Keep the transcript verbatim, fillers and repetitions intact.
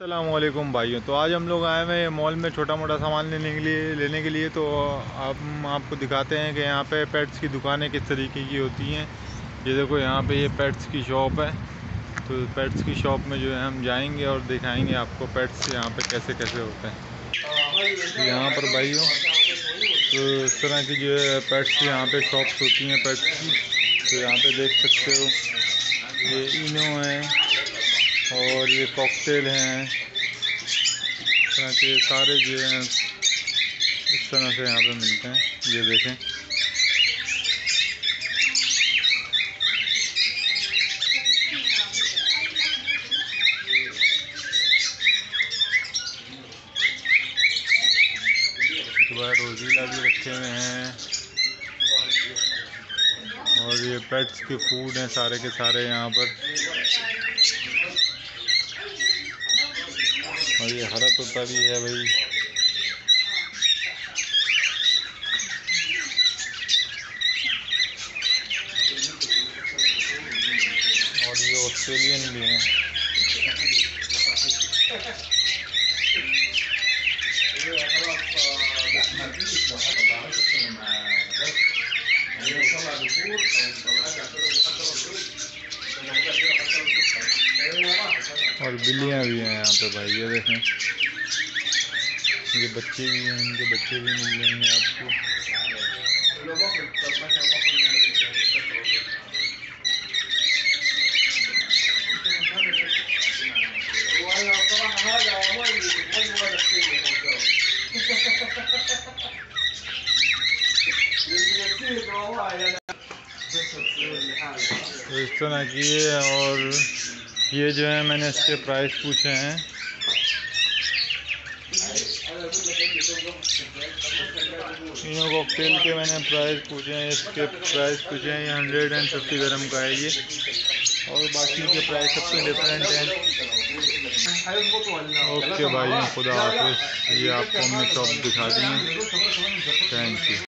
अस्सलामुअलैकुम भाइयों। तो आज हम लोग आए हुए हैं मॉल में छोटा मोटा सामान लेने के लिए लेने के लिए तो आप हम आपको दिखाते हैं कि यहाँ पे पेट्स की दुकानें किस तरीके की होती हैं। ये देखो, यहाँ पे ये पेट्स की शॉप है। तो पेट्स की शॉप में जो है हम जाएंगे और दिखाएंगे आपको पेट्स यहाँ पे कैसे कैसे होते हैं। तो यहाँ पर भाइयों, तो इस तरह की जो है पेट्स यहाँ पे शॉप्स होती हैं पेट्स की। तो यहाँ पे देख सकते हो, ये इनो है और ये कॉकटेल हैं। इस तरह के सारे जो हैं इस तरह से यहाँ पे मिलते हैं। ये देखें, दोबारा रोजीला भी रखे हुए हैं और ये पेट्स के फूड हैं सारे के सारे यहाँ पर। और ये हरा तोता भी है भाई। और ये ऑस्ट्रेलियन भी हैं। और बिल्लियाँ भी हैं यहाँ पे भाई। ये देखें, ये बच्चे भी हैं, इनके बच्चे भी मिल जाएंगे आपको। तो इस तरह की है। और ये जो है मैंने इसके प्राइस पूछे हैं। तीनों कॉकटेल के मैंने प्राइस पूछे हैं। इसके प्राइस पूछे हैं, ये हंड्रेड एंड फिफ्टी ग्राम का है ये। और बाकी के प्राइस सबसे डिफरेंट हैं। ओके भाई, खुदा हाफिज़। ये आपको हमने शॉप दिखा दी है। Thank you.